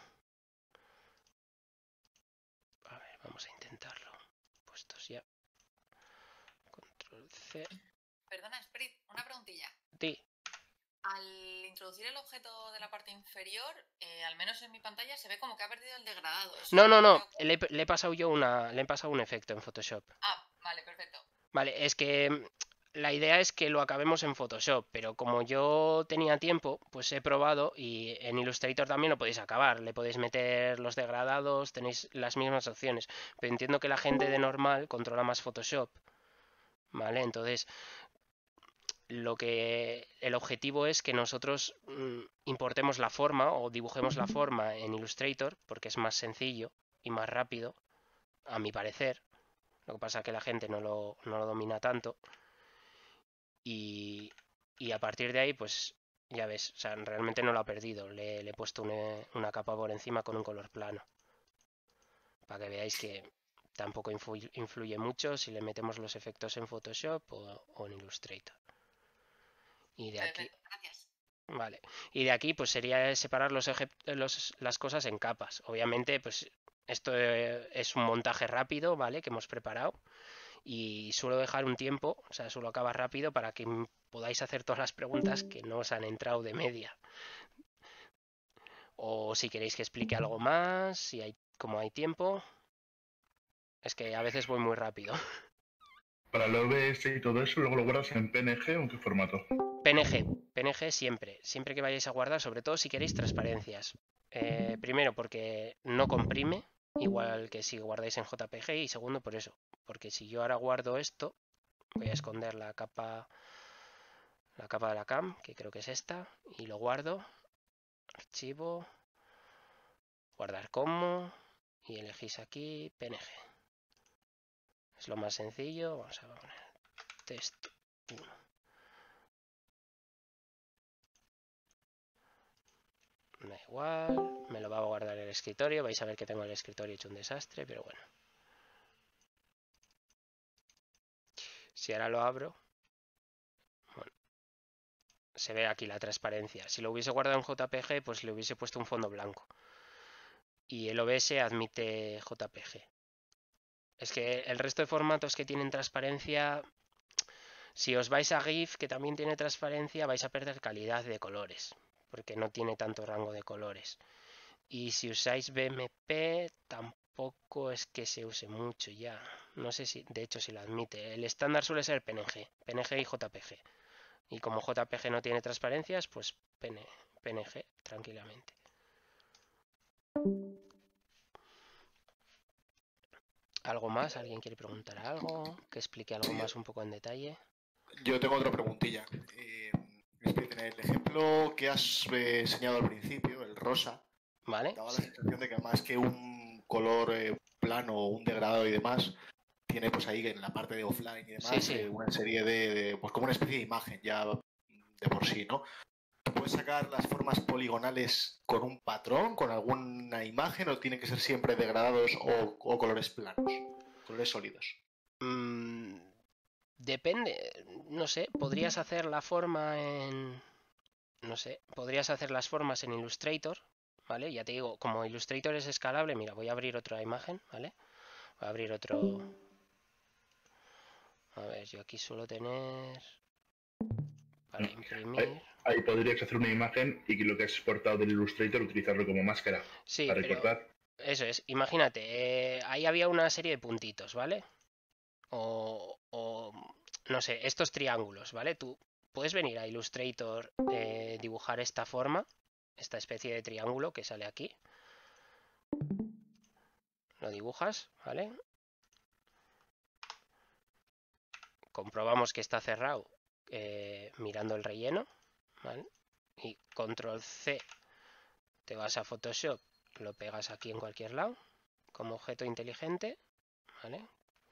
A ver, vamos a intentarlo. Puestos ya. Control C. Perdona, Spirit, una preguntilla. Sí. Al introducir el objeto de la parte inferior, eh, al menos en mi pantalla, se ve como que ha perdido el degradado. ¿Eso No, no, no. creo... Le, le he pasado yo una, le he pasado un efecto en Photoshop. Ah, vale, perfecto. Vale, es que la idea es que lo acabemos en Photoshop, pero como yo tenía tiempo, pues he probado y en Illustrator también lo podéis acabar. Le podéis meter los degradados, tenéis las mismas opciones. Pero entiendo que la gente de normal controla más Photoshop. Vale, entonces lo que el objetivo es que nosotros mmm, importemos la forma o dibujemos la forma en Illustrator, porque es más sencillo y más rápido, a mi parecer. Lo que pasa es que la gente no lo, no lo domina tanto. Y, y a partir de ahí, pues ya ves, o sea, realmente no lo ha perdido. Le, le he puesto una, una capa por encima con un color plano. Para que veáis que tampoco influye, influye mucho si le metemos los efectos en Photoshop o, o en Illustrator. Y de aquí... Gracias. Vale. Y de aquí, pues sería separar los, los, las cosas en capas. Obviamente, pues esto es un montaje rápido, ¿vale? Que hemos preparado. Y suelo dejar un tiempo, o sea, suelo acabar rápido para que podáis hacer todas las preguntas que no os han entrado de media. O si queréis que explique algo más, si hay, como hay tiempo. Es que a veces voy muy rápido. Para el O B S y todo eso, luego lo guardas en P N G o en qué formato. P N G, P N G siempre, siempre que vayáis a guardar, sobre todo si queréis transparencias. Eh, primero porque no comprime, igual que si guardáis en J P G, y segundo por eso, porque si yo ahora guardo esto, voy a esconder la capa, la capa de la cam, que creo que es esta, y lo guardo, archivo, guardar como, y elegís aquí P N G. Es lo más sencillo, vamos a poner test uno. Da igual, me lo va a guardar en el escritorio, vais a ver que tengo el escritorio hecho un desastre, pero bueno. Si ahora lo abro, bueno, se ve aquí la transparencia. Si lo hubiese guardado en J P G, pues le hubiese puesto un fondo blanco. Y el O B S admite J P G. Es que el resto de formatos que tienen transparencia, si os vais a GIF, que también tiene transparencia, vais a perder calidad de colores, porque no tiene tanto rango de colores. Y si usáis B M P, tampoco es que se use mucho ya. No sé si, de hecho, si lo admite. El estándar suele ser P N G, P N G y J P G. Y como J P G no tiene transparencias, pues P N G tranquilamente. ¿Algo más? ¿Alguien quiere preguntar algo? Que explique algo Sí. más un poco en detalle. Yo tengo otra preguntilla. Eh, en el ejemplo que has eh, enseñado al principio, el rosa, ¿Vale? daba la sensación de que más que un color eh, plano o un degradado y demás, tiene pues ahí en la parte de offline y demás Sí, sí. eh, una serie de, de, pues como una especie de imagen ya de por sí, ¿no? ¿Puedes sacar las formas poligonales con un patrón, con alguna imagen, o tienen que ser siempre degradados o, o colores planos, colores sólidos? Mm, depende, no sé, podrías hacer la forma en... No sé, podrías hacer las formas en Illustrator, ¿vale? Ya te digo, como Illustrator es escalable, mira, voy a abrir otra imagen, ¿vale? Voy a abrir otro... A ver, yo aquí suelo tener... Para imprimir... Ahí, ahí podrías hacer una imagen y que lo que has exportado del Illustrator utilizarlo como máscara Sí, para pero recortar. eso es, imagínate, eh, ahí había una serie de puntitos, ¿vale? O, o, no sé, estos triángulos, ¿vale? Tú puedes venir a Illustrator, eh, dibujar esta forma, esta especie de triángulo que sale aquí. Lo dibujas, ¿vale? Comprobamos que está cerrado eh, mirando el relleno, ¿vale? Y control C, te vas a Photoshop, lo pegas aquí en cualquier lado, como objeto inteligente, ¿vale?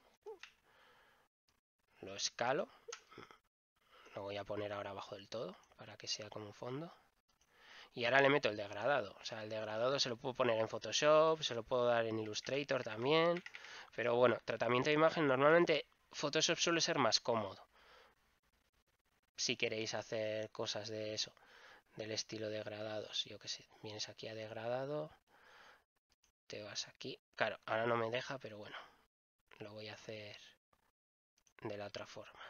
Lo escalo, lo voy a poner ahora abajo del todo, para que sea como fondo. Y ahora le meto el degradado, o sea, el degradado se lo puedo poner en Photoshop, se lo puedo dar en Illustrator también, pero bueno, tratamiento de imagen, normalmente Photoshop suele ser más cómodo, si queréis hacer cosas de eso, del estilo degradados, yo que sé, vienes aquí a degradado, te vas aquí, claro, ahora no me deja, pero bueno, lo voy a hacer de la otra forma.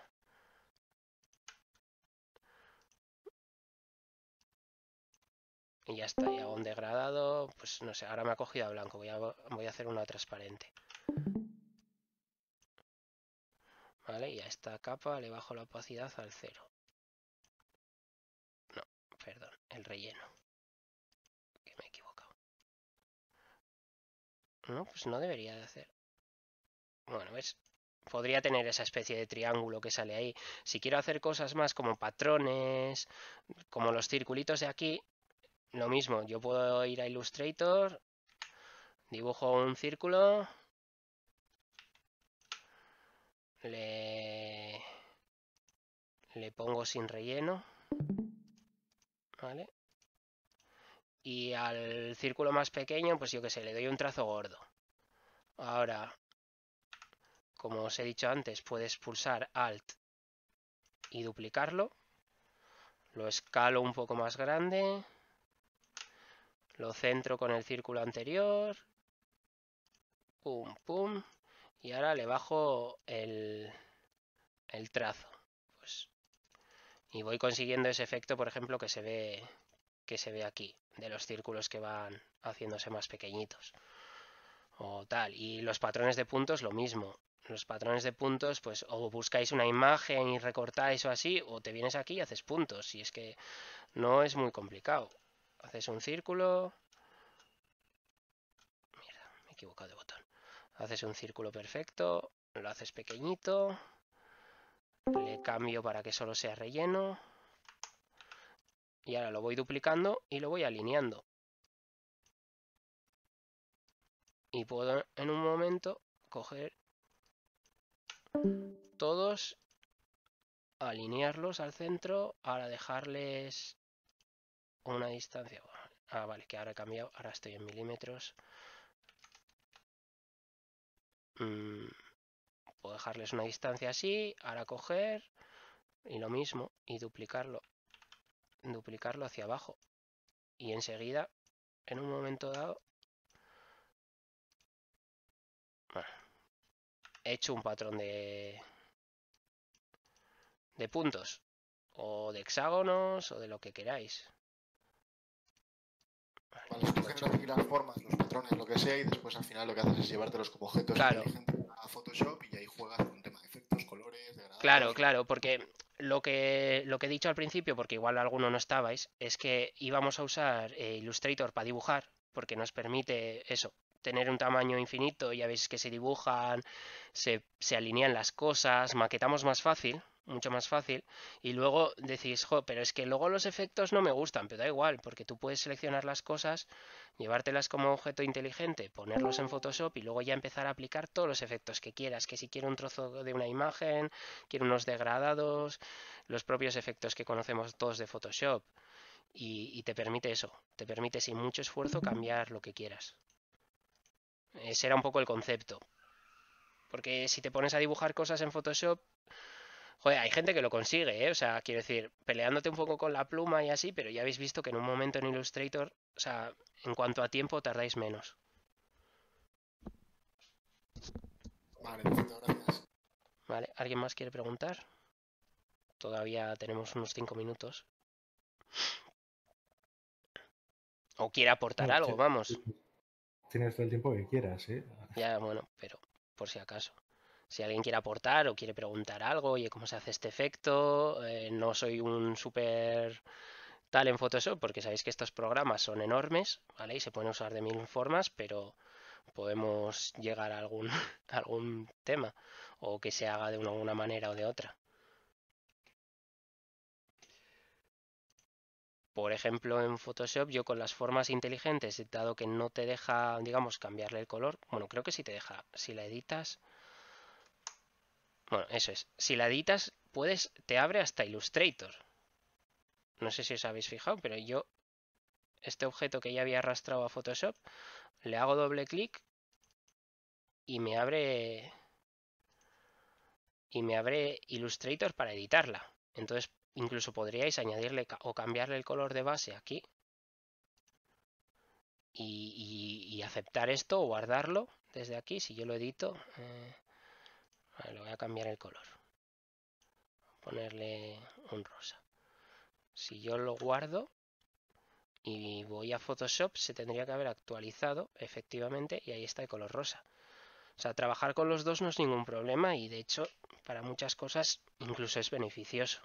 Y ya está, y hago un degradado, pues no sé, ahora me ha cogido a blanco, voy a, voy a hacer una transparente. ¿Vale? Y a esta capa le bajo la opacidad al cero. No, perdón, el relleno. Que me he equivocado. No, pues no debería de hacer. Bueno, ¿ves? Podría tener esa especie de triángulo que sale ahí. Si quiero hacer cosas más como patrones, como los circulitos de aquí, lo mismo. Yo puedo ir a Illustrator, dibujo un círculo, le, le pongo sin relleno, ¿vale? Y al círculo más pequeño, pues yo que sé, le doy un trazo gordo. Ahora, como os he dicho antes, puedes pulsar Alt y duplicarlo. Lo escalo un poco más grande. Lo centro con el círculo anterior. Pum, pum. Y ahora le bajo el, el trazo. Pues, y voy consiguiendo ese efecto, por ejemplo, que se ve, que se ve aquí, de los círculos que van haciéndose más pequeñitos. O tal. Y los patrones de puntos, lo mismo. Los patrones de puntos, pues o buscáis una imagen y recortáis o así, o te vienes aquí y haces puntos. Y es que no es muy complicado. Haces un círculo. Mierda, me he equivocado de botón. Haces un círculo perfecto, lo haces pequeñito. Le cambio para que solo sea relleno. Y ahora lo voy duplicando y lo voy alineando. Y puedo en un momento coger todos, alinearlos al centro, ahora dejarles una distancia. Ah, vale, que ahora he cambiado, ahora estoy en milímetros. Mm, puedo dejarles una distancia así, ahora coger y lo mismo, y duplicarlo, duplicarlo hacia abajo. Y enseguida, en un momento dado, bueno, he hecho un patrón de, de puntos, o de hexágonos, o de lo que queráis. Vale, tú generas aquí las formas, los patrones, lo que sea, y después al final lo que haces es llevártelos como objetos Claro. inteligentes a Photoshop y ahí juegas con tema de efectos, colores, degradados. Claro, claro, porque lo que, lo que he dicho al principio, porque igual alguno no estabais, es que íbamos a usar eh, Illustrator para dibujar, porque nos permite eso, tener un tamaño infinito, ya veis que se dibujan, se, se alinean las cosas, maquetamos más fácil, mucho más fácil, y luego decís, jo, pero es que luego los efectos no me gustan, pero da igual, porque tú puedes seleccionar las cosas, llevártelas como objeto inteligente, ponerlos en Photoshop y luego ya empezar a aplicar todos los efectos que quieras, que si quiero un trozo de una imagen, quiero unos degradados, los propios efectos que conocemos todos de Photoshop, y, y te permite eso, te permite sin mucho esfuerzo cambiar lo que quieras. Ese era un poco el concepto. Porque si te pones a dibujar cosas en Photoshop, joder, hay gente que lo consigue, ¿eh? O sea, quiero decir, peleándote un poco con la pluma y así, pero ya habéis visto que en un momento en Illustrator, o sea, en cuanto a tiempo tardáis menos. Vale, perfecto, gracias. ¿Vale? ¿Alguien más quiere preguntar? Todavía tenemos unos cinco minutos. O quiere aportar No, algo, ti- vamos. Tienes todo el tiempo que quieras, ¿eh? Ya, bueno, pero por si acaso. Si alguien quiere aportar o quiere preguntar algo, oye, ¿cómo se hace este efecto? Eh, no soy un súper tal en Photoshop, porque sabéis que estos programas son enormes, ¿vale? Y se pueden usar de mil formas, pero podemos llegar a algún, a algún tema, o que se haga de una, una manera o de otra. Por ejemplo, en Photoshop, yo con las formas inteligentes, dado que no te deja, digamos, cambiarle el color, bueno, creo que sí te deja, si la editas, bueno, eso es, si la editas, puedes, te abre hasta Illustrator. No sé si os habéis fijado, pero yo, este objeto que ya había arrastrado a Photoshop, le hago doble clic y me abre y me abre Illustrator para editarla. Entonces, incluso podríais añadirle o cambiarle el color de base aquí y, y, y aceptar esto o guardarlo desde aquí. Si yo lo edito, eh, vale, le voy a cambiar el color, ponerle un rosa. Si yo lo guardo y voy a Photoshop, se tendría que haber actualizado efectivamente y ahí está el color rosa. O sea, trabajar con los dos no es ningún problema y de hecho para muchas cosas incluso es beneficioso.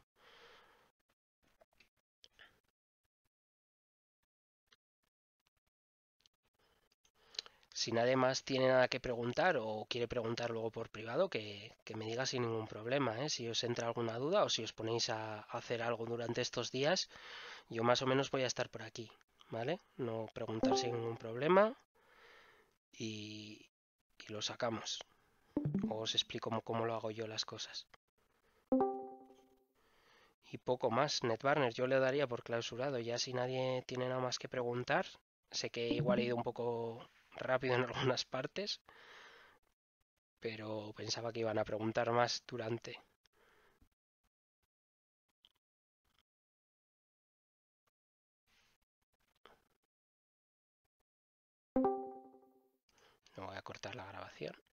Si nadie más tiene nada que preguntar o quiere preguntar luego por privado, que, que me diga sin ningún problema, ¿eh? Si os entra alguna duda o si os ponéis a hacer algo durante estos días, yo más o menos voy a estar por aquí, ¿vale? No preguntar sin ningún problema y, y lo sacamos. O os explico cómo, cómo lo hago yo las cosas. Y poco más, NetBurner, yo le daría por clausurado, ya si nadie tiene nada más que preguntar. Sé que igual he ido un poco rápido en algunas partes, pero pensaba que iban a preguntar más durante. No voy a cortar la grabación.